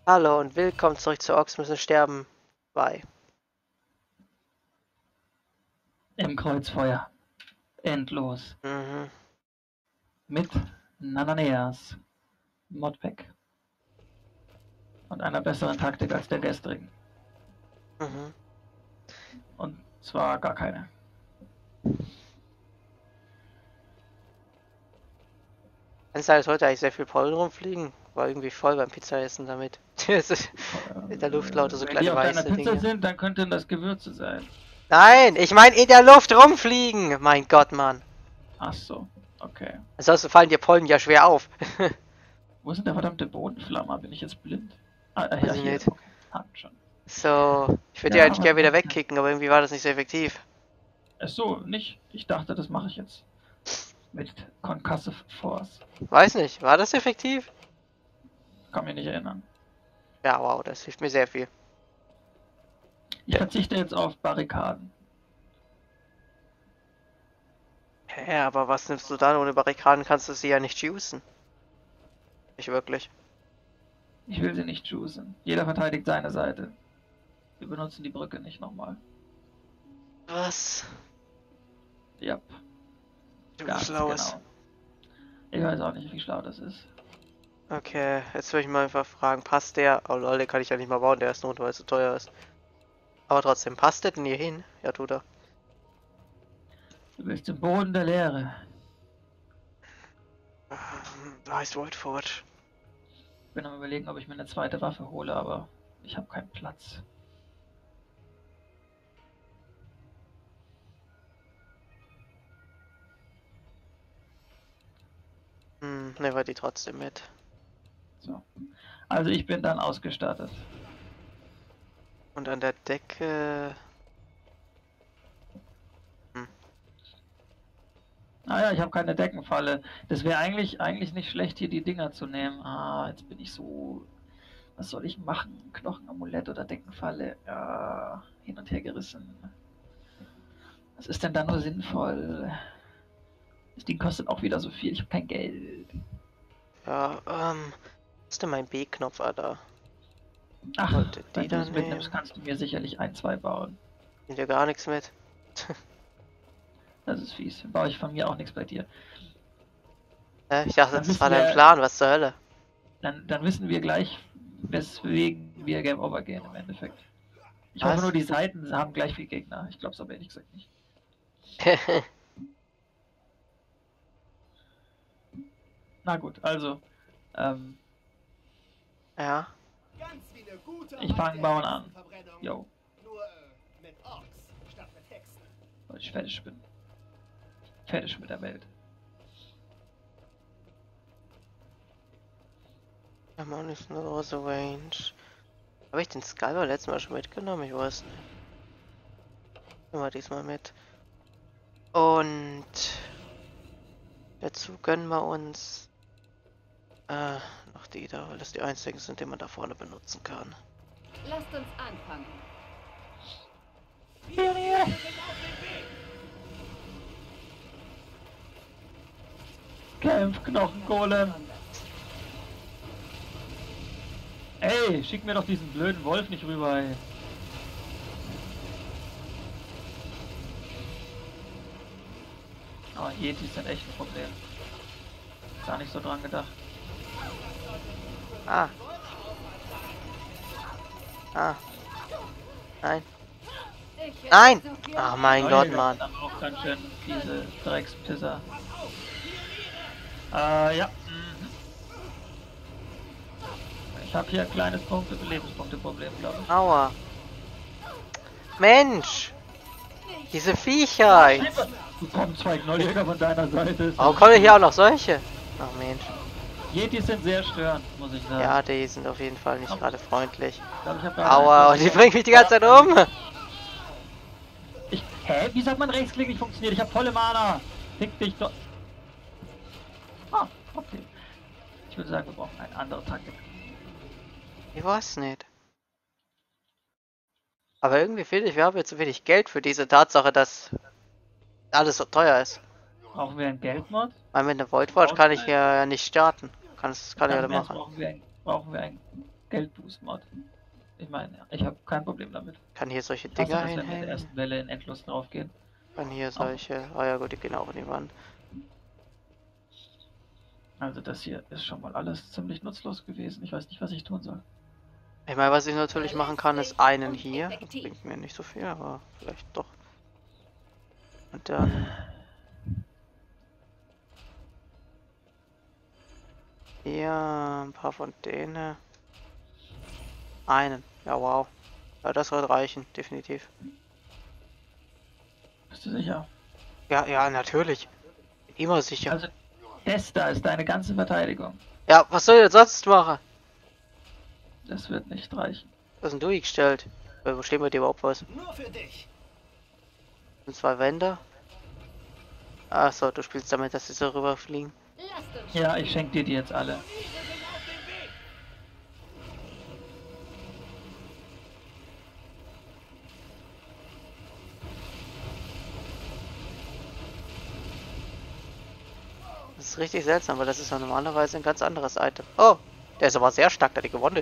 Hallo und willkommen zurück zu Orks müssen sterben bei. Im Kreuzfeuer. Endlos. Mhm. Mit Nananeas, Modpack und einer besseren Taktik als der gestrigen. Mhm. Und zwar gar keine. Es heißt heute eigentlich sehr viel Pollen rumfliegen. War irgendwie voll beim Pizzaessen damit. Es ist in der Luft lauter so Wenn die kleine auf deiner weiße Pizza Dinge. sind, dann könnten das Gewürze sein. Nein, ich meine in der Luft rumfliegen! Mein Gott, Mann. Ach so, okay. Ansonsten fallen dir Pollen ja schwer auf. Wo ist denn der verdammte Bodenflammer? Bin ich jetzt blind? Weiß Ja, ich hier. nicht. Okay, hatten schon. So, ich würde die Ja, eigentlich was gerne wieder macht's denn? wegkicken, aber irgendwie war das nicht so effektiv. Ach so, nicht. Ich dachte, das mache ich jetzt. Mit Concussive Force. Weiß nicht, war das effektiv? Kann mich nicht erinnern. Ja, wow, das hilft mir sehr viel. Ich verzichte jetzt auf Barrikaden. Hä, aber was nimmst du dann? Ohne Barrikaden kannst du sie ja nicht juicen. Nicht wirklich. Ich will sie nicht choosen. Jeder verteidigt seine Seite. Wir benutzen die Brücke nicht nochmal. Was? Ja, Du ganz Schlaues. genau. Ich weiß auch nicht, wie schlau das ist. Okay, jetzt würde ich mal einfach fragen, passt der? Oh lol, den kann ich ja nicht mal bauen, der ist nur, weil es zu teuer ist. Aber trotzdem, passt der denn hier hin? Ja, tut er. Du bist im Boden der Leere. Da heißt Voidforge. Ich bin am überlegen, ob ich mir eine zweite Waffe hole, aber ich habe keinen Platz. Nehmen wir die trotzdem mit. So. Also ich bin dann ausgestattet. Und an der Decke... Hm. Naja, ich habe keine Deckenfalle. Das wäre eigentlich nicht schlecht, hier die Dinger zu nehmen. Ah, jetzt bin ich so... Was soll ich machen? Knochenamulett oder Deckenfalle? Ja, hin und her gerissen. Was ist denn da nur sinnvoll? Das Ding kostet auch wieder so viel. Ich habe kein Geld. Ja, ist denn mein B-Knopf, Alter? Ach, Wollte die wenn du da es mitnimmst, nehmen? kannst du mir sicherlich ein, zwei bauen. Nimmt ja gar nichts mit. Das ist fies. Baue ich von mir auch nichts bei dir. Ich dachte, Dann das war wissen dein wir, Plan, was zur Hölle? dann wissen wir gleich, weswegen wir Game Over gehen im Endeffekt. Ich hoffe nur, Was? die Seiten haben gleich viel Gegner. Ich glaube es aber ehrlich gesagt nicht. Na gut, also. Ähm, Ja. ich fange bauen an. Jo, Nur mit Orks statt mit Hexen. weil ich fertig bin. Fertig mit der Welt. I'm only no the range. Habe ich den Skyber letztes Mal schon mitgenommen? Ich weiß nicht. Nehmen wir diesmal mit. Und dazu gönnen wir uns noch die da, weil das die einzigen sind, die man da vorne benutzen kann. Lasst uns anfangen. Kämpf, Knochengolem! Ey, schick mir doch diesen blöden Wolf nicht rüber, ey. Oh, Yetis sind echt ein Problem. Gar nicht so dran gedacht. Ah. Ah. Nein. Nein! Ach mein Gott, Mann. Dann auch ganz schön diese Dreckspisser. Ja. Ich habe hier ein kleines Lebenspunkte-Problem, glaube ich. Aua. Mensch! Diese Viecher! Du kommen zwei Knolljäger von deiner Seite. Warum kommen hier auch noch solche? Ach Mensch. Yetis sind sehr störend, muss ich sagen. Ja, die sind auf jeden Fall nicht gerade freundlich. Ich glaub, ich hab gerade Aua, und die bringen mich die ganze Zeit um! Hä? Wie sagt man Rechtsklick nicht funktioniert? Ich habe volle Mana. Fick dich doch. Ah, okay. Ich würde sagen, wir brauchen eine andere Taktik. Ich weiß nicht. Aber irgendwie finde ich, wir haben jetzt zu wenig Geld für diese Tatsache, dass alles so teuer ist. Brauchen wir einen Geldmod? Weil mit einer Voidforge kann ich ja nicht starten. Kann ich ja Ganz im Ernst, machen. brauchen wir einen Geldboost-Mod. Ich meine, ich habe kein Problem damit. Kann hier solche Ich hasse Dinger das, wenn wir in der hinhängen? ersten Welle in endlos draufgehen. Kann hier solche... Ah ja gut, die gehen auch in die Wand. Also das hier ist schon mal alles ziemlich nutzlos gewesen. Ich weiß nicht, was ich tun soll. Ich meine, was ich natürlich machen kann, ist einen hier. Das bringt mir nicht so viel, aber vielleicht doch. Und dann... Hier ein paar von denen. Einen. Ja, wow. Ja, das wird reichen, definitiv. Bist du sicher? Ja, ja, natürlich. Immer sicher. Also, das da ist deine ganze Verteidigung. Ja, was soll ich denn sonst machen? Das wird nicht reichen. Was sind du gestellt? Wo stehen wir dir überhaupt was? Nur für dich. Sind 2 Wände? Achso, du spielst damit, dass sie so rüberfliegen. Lasst uns Ja, ich schenke dir die jetzt alle. Wir sind auf dem Weg. Das ist richtig seltsam, weil das ist ja normalerweise ein ganz anderes Item. Oh, der ist aber sehr stark, der hat die gewonnen.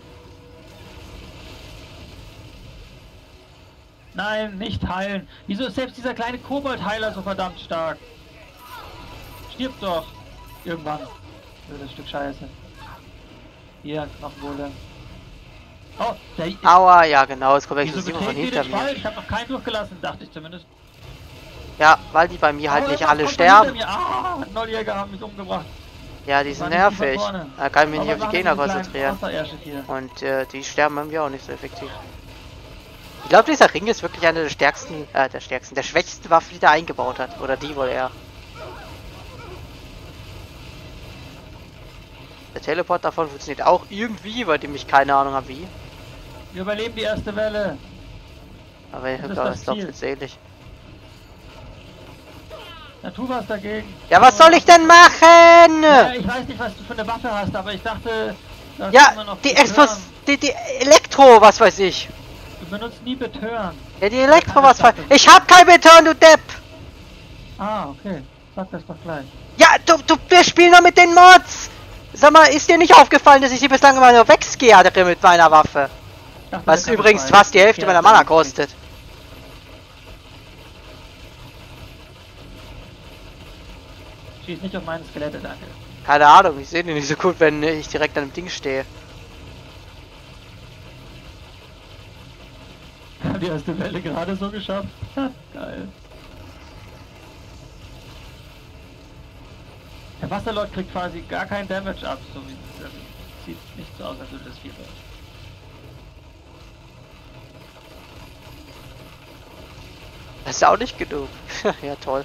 Nein, nicht heilen. Wieso ist selbst dieser kleine Kobold-Heiler so verdammt stark? Stirb doch. Irgendwann. Das Stück Scheiße. Hier, Knochenwohle. Oh, der... Aua, ja genau, es kommt Wieso exklusiv von betreten die hinter den mir. Wald? Ich habe noch keinen durchgelassen, dachte ich zumindest. Ja, weil die bei mir halt Oh, nicht was alle kommt da hinter sterben. mir? Ah, Nolljäger haben mich umgebracht. Ja, die Das sind war nicht die von nervig. vorne. Da kann ich mich nicht Aber auf die waren Gegner diese kleinen konzentrieren. Wasserärsche hier. Und die sterben bei mir auch nicht so effektiv. Ich glaube, dieser Ring ist wirklich eine der stärksten, der schwächsten Waffen, die der eingebaut hat. Oder die wohl eher. Der Teleport davon funktioniert auch irgendwie, weil dem ich keine Ahnung habe wie. Wir überleben die erste Welle. Aber ich Das ist glaube, das es ist doch Ziel. jetzt ähnlich. Na, tu was dagegen. Ja, was soll ich denn machen? Ja, ich weiß nicht, was du für eine Waffe hast, aber ich dachte, dass Ja, immer noch die Betören. die Elektro, was weiß ich. Du benutzt nie Betören. Ja, die Elektro, was weiß Waffe. ich. hab kein Beton, du Depp. Ah, okay. Sag das doch gleich. Ja, wir spielen doch mit den Mods. Sag mal, ist dir nicht aufgefallen, dass ich die bislang immer nur wegskehre mit meiner Waffe? Ich dachte, Was das kann übrigens ich fast die Hälfte Ja, meiner das Mana ist kostet. richtig. Schieß nicht auf meine Skelette, danke. Keine Ahnung, ich sehe die nicht so gut, wenn ich direkt an dem Ding stehe. Die erste Welle gerade so geschafft. Geil. Der Wasserlord kriegt quasi gar keinen Damage ab, so wie das sieht nicht so aus, als würde das viel wird. Das ist ja auch nicht genug. Ja, toll.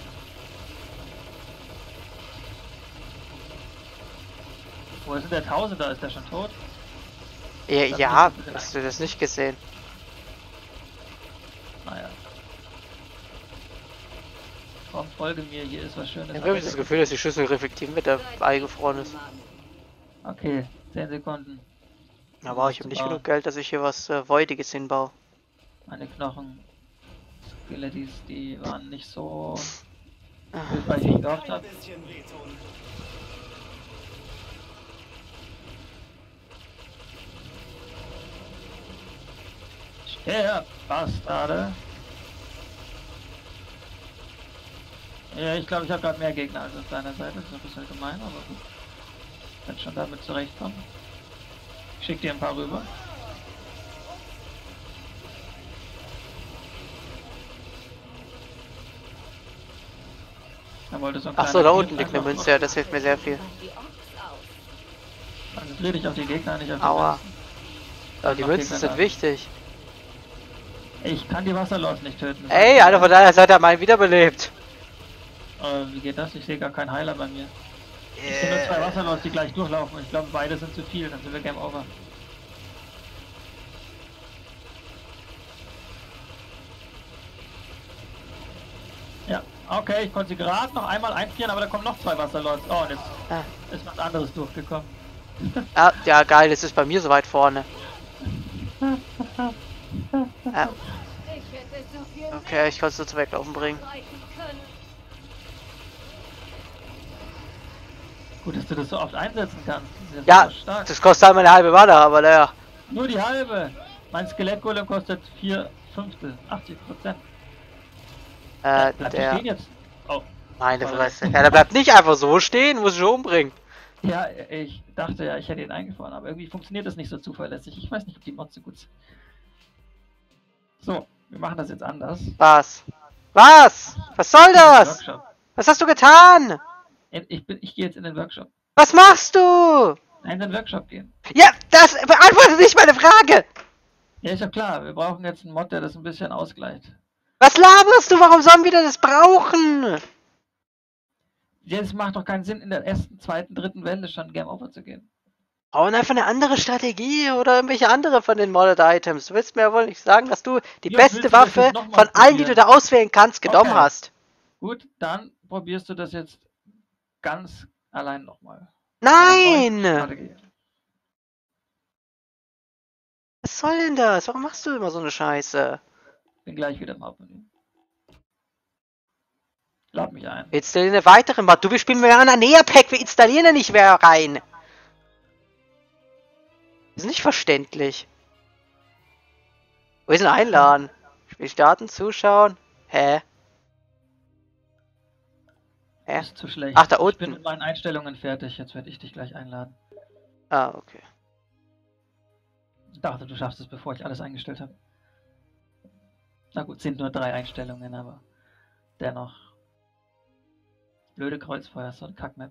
Wo ist denn der Tausender? Ist der schon tot? Ja, hast du das nicht gesehen? Naja. Komm, folge mir, hier ist was Schönes. Ich habe das Gefühl, dass die Schüssel reflektieren, wenn der eingefroren ist. Okay, 10 Sekunden. Aber ich habe nicht genug Geld, dass ich hier was Voidiges hinbaue. Meine Knochen. Skelettis, die waren nicht so Ah. hilfreich, wie ich gehofft Ein habe. bisschen wehtun. Ja, Bastarde. Ja, ich glaube, ich habe gerade mehr Gegner als auf deiner Seite. Das ist ein bisschen gemein, aber gut. Wird schon damit zurechtkommen. Ich schick dir ein paar rüber. Da wollte so ein Ach so, kleiner da Typ unten liegt eine einfach Münze, ja, das hilft mir sehr viel. die Orks aus. Konzentrier dich auf die Gegner, nicht auf die Aua. Münzen. Aber die Mach Münzen Gegner sind da. wichtig. Ich kann die Wasserlords nicht töten. Ey, einer von deiner Seite hat meinen wiederbelebt. Wie geht das? Ich sehe gar keinen Heiler bei mir. Ich sehe nur 2 Wasserlords, die gleich durchlaufen. Ich glaube, beide sind zu viel, dann sind wir Game Over. Ja, okay, ich konnte sie gerade noch einmal einfrieren, aber da kommen noch 2 Wasserlords. Oh, und jetzt Ah. ist was anderes durchgekommen. Ja, geil, es ist bei mir so weit vorne. Ja, Ich hätte so viel okay, ich konnte es nur zum Weglaufen bringen. mehr reichen können. Gut, dass du das so oft einsetzen kannst. Das ist Ja, super stark. das kostet halt meine halbe Mana, aber naja. Nur die halbe. Mein Skelettgolem kostet 4/5, 80%. Bleibt der Der... stehen jetzt? Oh. Meine Fresse. Ja, der bleibt nicht einfach so stehen, muss ich schon umbringen. Ja, ich dachte ja, ich hätte ihn eingefroren, aber irgendwie funktioniert das nicht so zuverlässig. Ich weiß nicht, ob die Mods so gut sind. So, wir machen das jetzt anders. Was? Was? Was soll das? Workshop. Was hast du getan? Ich gehe jetzt in den Workshop. Was machst du? Nein, in den Workshop gehen. Ja, das beantwortet nicht meine Frage. Ja, ist ja klar, wir brauchen jetzt einen Mod, der das ein bisschen ausgleicht. Was laberst du? Warum sollen wir das brauchen? Jetzt macht doch keinen Sinn, in der ersten, zweiten, dritten Welle schon Game Over zu gehen. Brauchen einfach eine andere Strategie oder irgendwelche andere von den Modded Items. Du willst mir ja wohl nicht sagen, dass du die Ja, beste willst du das Waffe jetzt noch mal von allen, die du probieren? da auswählen kannst, genommen Okay. hast. Gut, dann probierst du das jetzt ganz allein nochmal. Nein! Strategie. Was soll denn das? Warum machst du immer so eine Scheiße? Bin gleich wieder im Hauptmenü. Lad mich ein. Wir installieren eine weitere Mod. Du, wir spielen mehr an Pack. Wir installieren ja nicht mehr rein. Das ist nicht verständlich. Wo ist denn Einladen? Spiel starten, zuschauen. Hä? Hä? Ist zu schlecht. Ach, da Ich bin unten. mit meinen Einstellungen fertig. Jetzt werde ich dich gleich einladen. Ah, okay. Ich dachte, du schaffst es, bevor ich alles eingestellt habe. Na gut, sind nur 3 Einstellungen, aber dennoch. Blöde Kreuzfeuer, so ein Kackmap.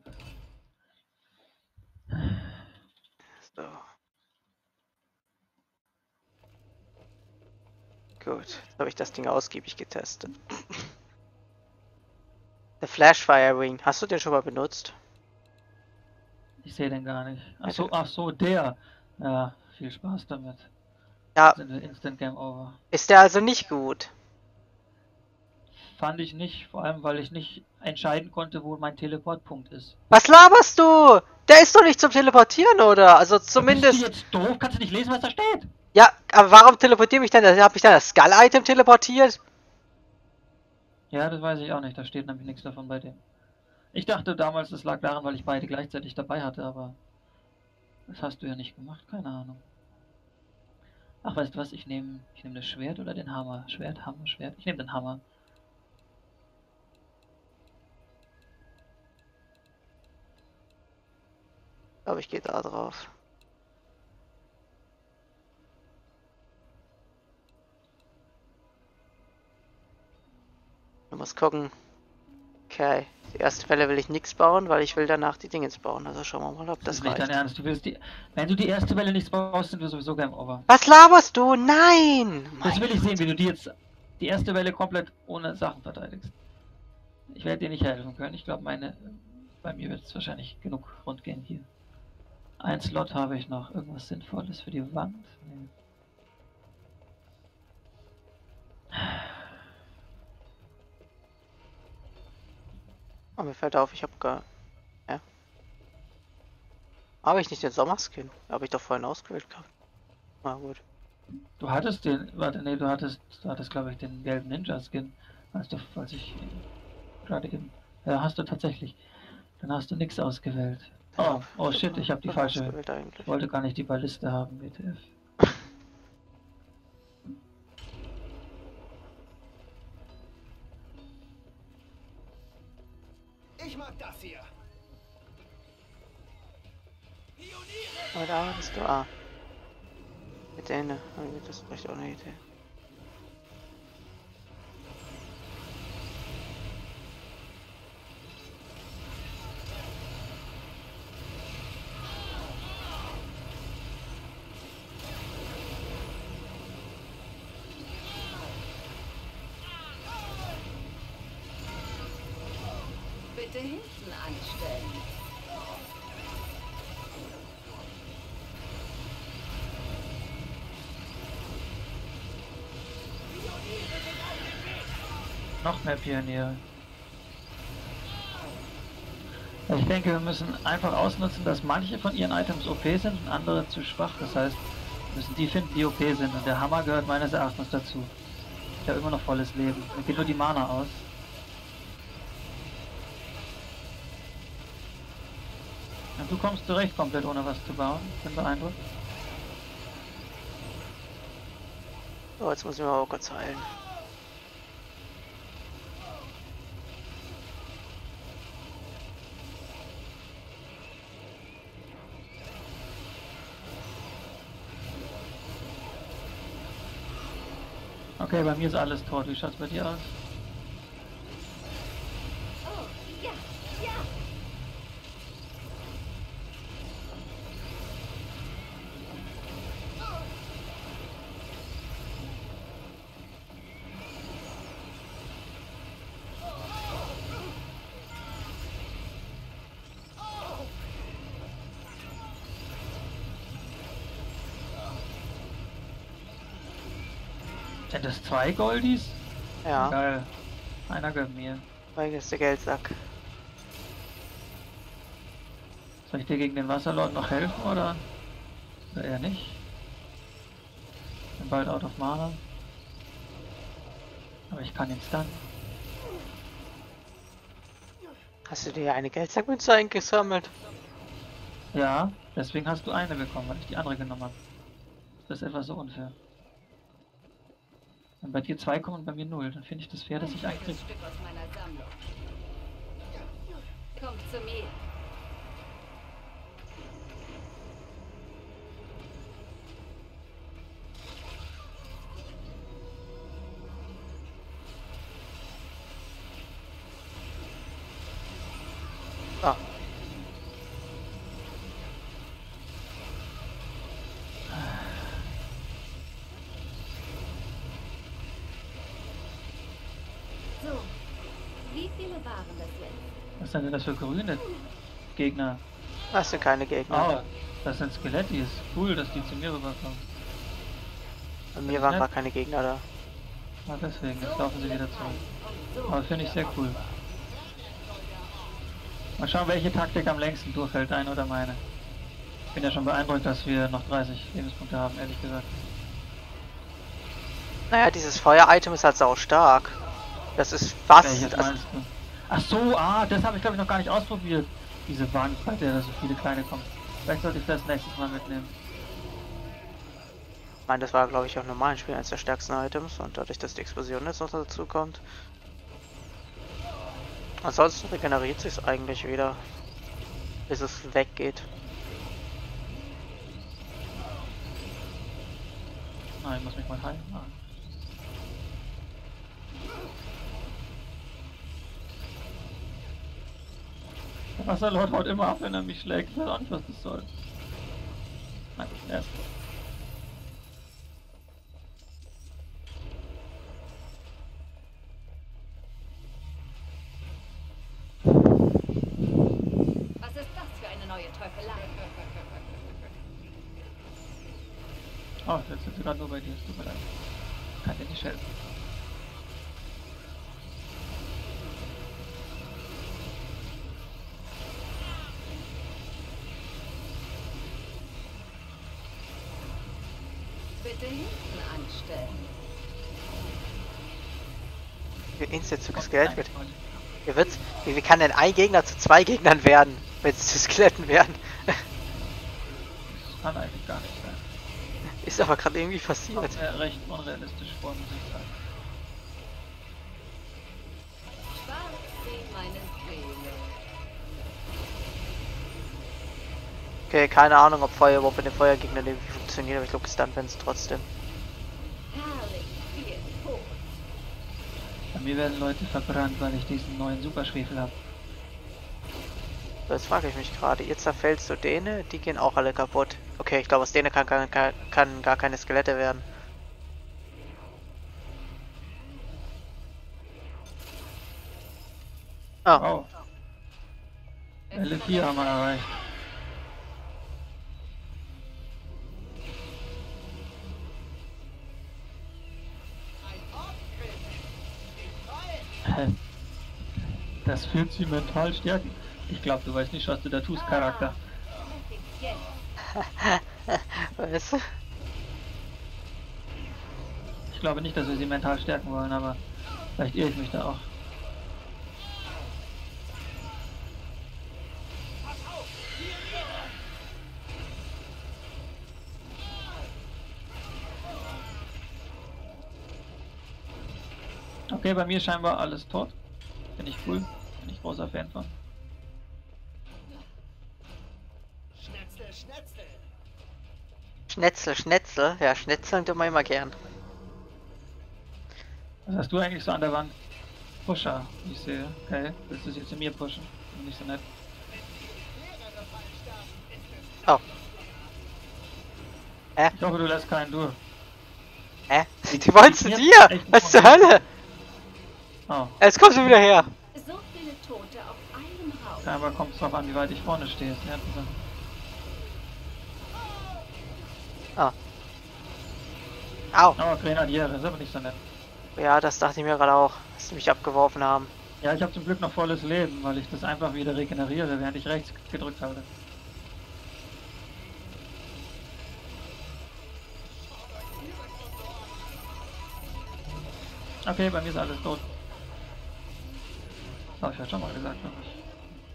So. Gut, jetzt habe ich das Ding ausgiebig getestet. Der Flashfire Ring, hast du den schon mal benutzt? Ich sehe den gar nicht. Ach so, der. Ja, viel Spaß damit. Ja, Sind wir Instant Game Over. ist der also nicht gut? Fand ich nicht, vor allem weil ich nicht entscheiden konnte, wo mein Teleportpunkt ist. Was laberst du? Der ist doch nicht zum Teleportieren, oder? Also Bist zumindest... du jetzt doof? Kannst du nicht lesen, was da steht? Ja, aber warum teleportiert mich denn? Hab ich dann das Skull-Item teleportiert? Ja, das weiß ich auch nicht. Da steht nämlich nichts davon bei dem. Ich dachte damals, das lag daran, weil ich beide gleichzeitig dabei hatte, aber das hast du ja nicht gemacht. Keine Ahnung. Ach, weißt du was? Ich nehme das Schwert oder den Hammer. Schwert, Hammer, Schwert. Ich nehme den Hammer. Aber ich gehe da drauf. Du musst gucken. Okay, die erste Welle will ich nichts bauen, weil ich will danach die Dingens bauen. Also schauen wir mal, ob Das das ist nicht dein reicht. Ernst. Wenn du die erste Welle nichts baust, sind wir sowieso Game Over. Was laberst du? Nein! Das will ich sehen, wie du die erste Welle komplett ohne Sachen verteidigst. Ich werde dir nicht helfen können. Ich glaube, bei mir wird es wahrscheinlich genug rund gehen hier. Ein Slot habe ich noch. Irgendwas Sinnvolles für die Wand? Nee. Oh, mir fällt auf, ich habe gar... Ja. Habe ich nicht den Sommerskin? Habe ich doch vorhin ausgewählt gehabt. Na gut. Du hattest den, warte, nee, du hattest glaube ich den gelben Ninja-Skin, als ich gerade eben, ja, hast du tatsächlich. Dann hast du nichts ausgewählt. Oh shit, ich habe die falsche, ausgewählt eigentlich. ich wollte gar nicht die Balliste haben, WTF. Ich mag das hier. Oh, da bist du. Ah. Mit denen. Das ist vielleicht auch eine Idee. Bitte hinten anstellen. Noch mehr Pioniere. Ich denke, wir müssen einfach ausnutzen, dass manche von ihren Items OP sind und andere zu schwach. Das heißt, wir müssen die finden, die OP sind. Und der Hammer gehört meines Erachtens dazu. Ich habe immer noch volles Leben. Mir geht nur die Mana aus. Und du kommst zurecht komplett ohne was zu bauen. Bin beeindruckt. So, jetzt muss ich mal auch kurz heilen. Okay, bei mir ist alles tot. Wie schaut's bei dir aus? Oh, ja, ja. Sind das 2 Goldies? Ja, Geil. Einer gehört mir. weil ist der Geldsack. Soll ich dir gegen den Wasserlord noch helfen oder eher nicht? Bin bald out of Mana. Aber ich kann ihn stunnen. Hast du dir eine Geldsackmünze eingesammelt? Ja, deswegen hast du eine bekommen, weil ich die andere genommen habe. Das ist etwas so unfair. Wenn bei dir 2 kommen und bei mir 0, dann finde ich das fair, dass ich Ein eigentlich... Stück aus meiner Sammlung. Kommt zu mir. Ah, So, wie viele waren das jetzt? Was sind denn das für grüne Gegner? das sind keine Gegner. Oh, das sind Skelettis. Cool, dass die zu mir rüberkommen. Bei mir waren gar keine Gegner da. Ah, deswegen, jetzt laufen sie wieder zurück. Und so. Aber finde ich sehr cool. Mal schauen, welche Taktik am längsten durchhält, deine oder meine. Ich bin ja schon beeindruckt, dass wir noch 30 Lebenspunkte haben, ehrlich gesagt. Naja, dieses Feuer-Item ist halt sau stark. Das ist fast... Welches Also, meinst du? Ach so, das habe ich glaube ich noch gar nicht ausprobiert. Diese Wand, bei der da so viele kleine kommen. Vielleicht sollte ich das nächstes Mal mitnehmen. ich meine, das war glaube ich auch im normalen Spiel eines der stärksten Items und dadurch, dass die Explosion jetzt noch dazu kommt. Ansonsten regeneriert sich eigentlich wieder, bis es weggeht. Nein, ich muss mich mal heilen. Ah. Der Wasserlord haut immer ab, wenn er mich schlägt. Ich weiß auch nicht, was das soll. Nein, erst. Was ist das für eine neue Teufelei? Oh, jetzt sind sie gerade nur bei dir. Es tut mir leid. Kann dir nicht helfen. Bitte hinten anstellen. Instant zu Skelett wird. Wie kann denn ein Gegner zu 2 Gegnern werden, wenn sie zu Skeletten werden? Das kann eigentlich gar nicht sein. Ist aber gerade irgendwie passiert. Kommt mir recht unrealistisch vor, muss ich sagen. Schwarz wie meine Seele. Okay, keine Ahnung, ob Feuer überhaupt mit den Feuergegnern irgendwie funktioniert, aber ich glaube, gestunt werden sie trotzdem. Herrlich viel Tod. Bei mir werden Leute verbrannt, weil ich diesen neuen Superschwefel habe. Das frage ich mich gerade. Jetzt zerfällst du denen, die gehen auch alle kaputt. Okay, ich glaube, aus denen kann gar keine Skelette werden. Oh, Wow. Welle 4 haben wir erreicht. Das fühlt sie mental stärken. Ich glaube, du weißt nicht, was du da tust, Charakter. weißt du? Ich glaube nicht, dass wir sie mental stärken wollen, aber vielleicht irre ich mich da auch. Okay, bei mir scheinbar alles tot. Finde ich cool. Bin ich großer Fan von. Schnetzel, Schnetzel. Schnetzel, Schnetzel. Ja, Schnetzeln tun wir immer gern. Was hast du eigentlich so an der Wand? Pusher, wie ich sehe. Okay, willst du sie zu mir pushen? Bin nicht so nett. Oh. Ich hoffe, du lässt keinen durch. Hä? Die wollen zu dir! Was zur Hölle? Oh, Jetzt kommst du wieder her! So viele Tote auf einem Raum. scheinbar kommt es drauf an, wie weit ich vorne stehe. Ist ja interessant. Au! Oh, Grenadiere, ist aber nicht so nett. Ja, das dachte ich mir gerade auch, dass sie mich abgeworfen haben. Ja, ich habe zum Glück noch volles Leben, weil ich das einfach wieder regeneriere, während ich rechts gedrückt habe. Okay, bei mir ist alles tot. Das habe ich ja schon mal gesagt, glaube ich.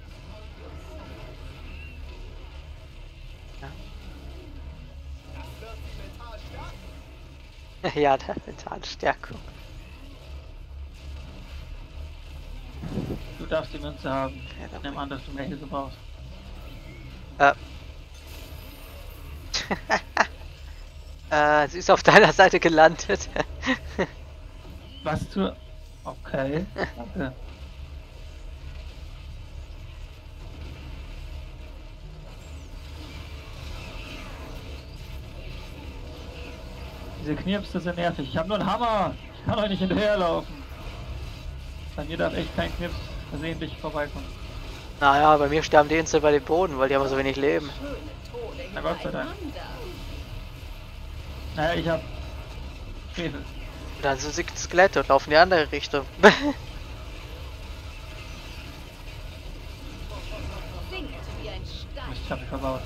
Ja, der Mentalstärkung. Du darfst die Münze haben. Ja, Ich nehme an, dass du mehr Hilfe brauchst. Sie ist auf deiner Seite gelandet. Was zur... Okay, danke. Diese Knirpste sind nervig. Ich habe nur einen Hammer. Ich kann euch nicht hinterherlaufen. Bei mir darf echt kein Knips versehentlich vorbeikommen. Naja, bei mir sterben die instant bei dem Boden, weil die haben so wenig Leben. Schöne Tode Na Gott sei Dank. hintereinander. Naja, ich hab Schwefel. Und dann sind sie Skelette und laufen in die andere Richtung. Singt wie ein Stein. Mist, ich hab mich verbaut.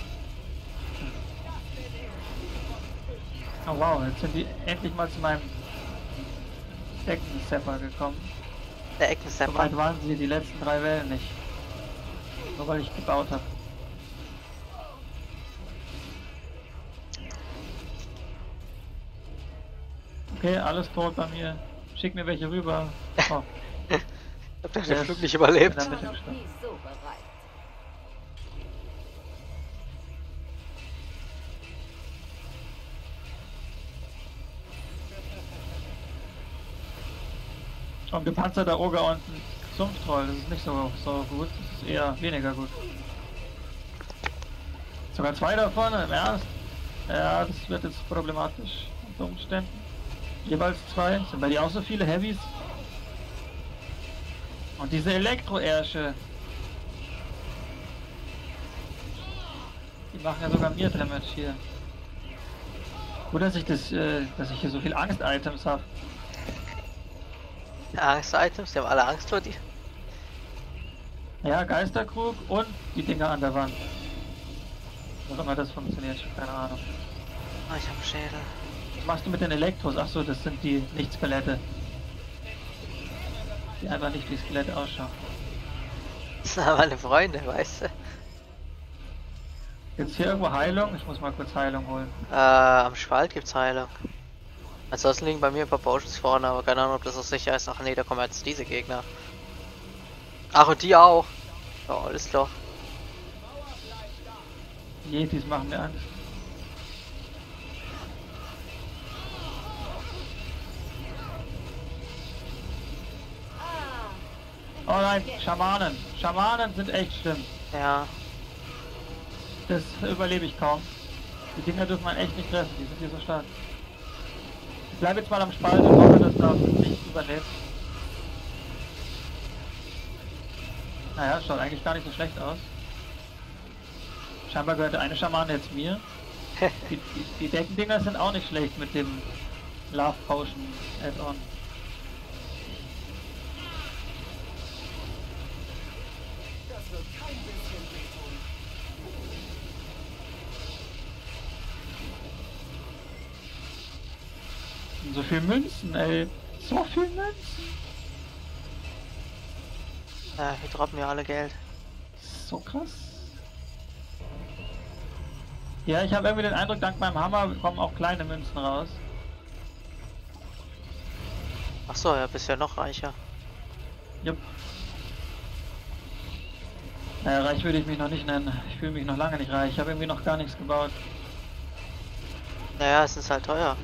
Oh wow, jetzt sind die endlich mal zu meinem Deckensepper gekommen. Der So Eckensepper. weit waren sie die letzten 3 Wellen nicht. Nur weil ich gebaut habe. Okay, alles tot bei mir. Schick mir welche rüber. Oh, Ich hab den Der Flug ist- nicht überlebt. der- Ich war noch nie so bereit. und gepanzerter Oger und ein Sumpftroll, das ist nicht so gut, das ist eher weniger gut. Sogar 2 davon, im Ernst? Ja, das wird jetzt problematisch unter Umständen. Jeweils 2. Sind bei dir auch so viele Heavys? Und diese Elektroärsche. Die machen ja sogar mir Damage hier. Gut, dass ich hier so viel Angst-Items habe. Angst-Items, die haben alle Angst vor dir. Ja, Geisterkrug und die Dinger an der Wand. Was auch immer das funktioniert, ich hab keine Ahnung. Oh, ich hab einen Schädel. Was machst du mit den Elektros? Achso, das sind die Nicht-Skelette. Die einfach nicht wie Skelette ausschauen. Das sind meine Freunde, weißt du. Gibt's hier irgendwo Heilung? Ich muss mal kurz Heilung holen. Am Spalt gibt's Heilung. Ansonsten liegen bei mir ein paar Potions vorne, aber keine Ahnung, ob das so sicher ist. Ach nee, da kommen jetzt diese Gegner. Ach, und die auch. Ja, alles klar. Die Yetis machen mir Angst. Oh nein, Schamanen. Schamanen sind echt schlimm. Ja. Das überlebe ich kaum. Die Dinger dürfen man echt nicht treffen, die sind hier so stark. Ich bleibe jetzt mal am Spalt und hoffe, dass da nicht überlebt. Naja, schaut eigentlich gar nicht so schlecht aus. Scheinbar gehört der eine Schamane jetzt mir. Die Deckendinger sind auch nicht schlecht mit dem Love Potion Add-on. Das wird kein bisschen wehtun. Und so viel Münzen, ey. So viel Münzen. Ja, wir droppen ja alle Geld. So krass. Ja, ich habe irgendwie den Eindruck, dank meinem Hammer kommen auch kleine Münzen raus. Ach so, ja, bist ja noch reicher. Jupp. Naja, reich würde ich mich noch nicht nennen. Ich fühle mich noch lange nicht reich. Ich habe irgendwie noch gar nichts gebaut. Naja, es ist halt teuer.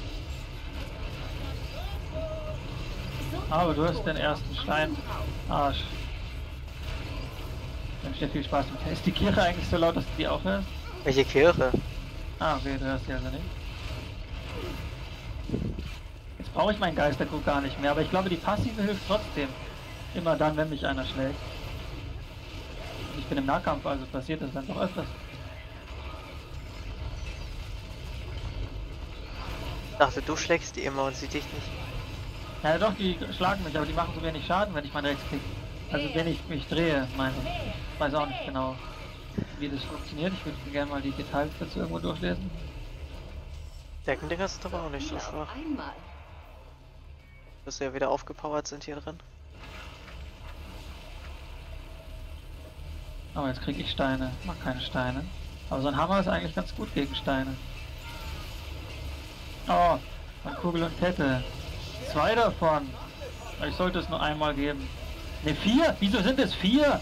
Aber du hast den ersten Stein. Arsch. Ich wünsche dir viel Spaß mit der. Ist die Kirche eigentlich so laut, dass du die auch hörst? Welche Kirche? Ah, okay, du hörst die also nicht. Jetzt brauche ich meinen Geisterkrug gar nicht mehr, aber ich glaube, die Passive hilft trotzdem. Immer dann, wenn mich einer schlägt. Und ich bin im Nahkampf, also passiert das dann doch öfters. Ich dachte, du schlägst die immer und sie dich nicht. Ja doch, die schlagen mich, aber die machen so wenig Schaden, wenn ich meinen Rechtsklick. Also wenn ich mich drehe, meine ich. Ich weiß auch nicht genau, wie das funktioniert. Ich würde mir gerne mal die Details dazu irgendwo durchlesen. Deckendinger sind aber auch nicht so schwach. Einmal. Dass sie ja wieder aufgepowert sind hier drin. Aber jetzt kriege ich Steine. Ich mag keine Steine. Aber so ein Hammer ist eigentlich ganz gut gegen Steine. Oh, und Kugel und Kette. 2 davon. Ich sollte es nur einmal geben. Ne, 4? Wieso sind es 4?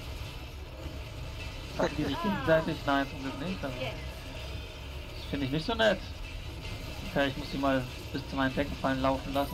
Sagen die sich gegenseitig? Nein, zum Glück nicht. Also, das finde ich nicht so nett. Okay, ich muss die mal bis zu meinen Deckenfallen laufen lassen.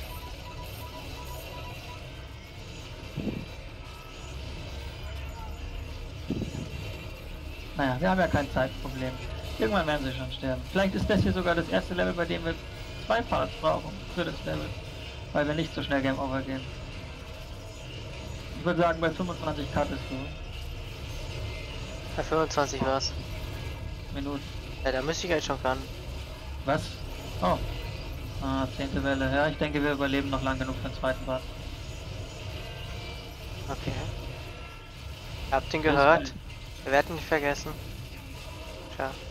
Naja, wir haben ja kein Zeitproblem. Irgendwann werden sie schon sterben. Vielleicht ist das hier sogar das erste Level, bei dem wir 2 Parts brauchen für das Level. Weil wir nicht so schnell Game Over gehen. Ich würde sagen, bei 25 cuttest du. Bei 25 war's. Minuten. Ja, da müsste ich jetzt schon kann. Was? Oh. Ah, 10. Welle. Ja, ich denke, wir überleben noch lang genug für den zweiten Part. Okay. Habt ihn gehört? Wir werden nicht vergessen. Tja.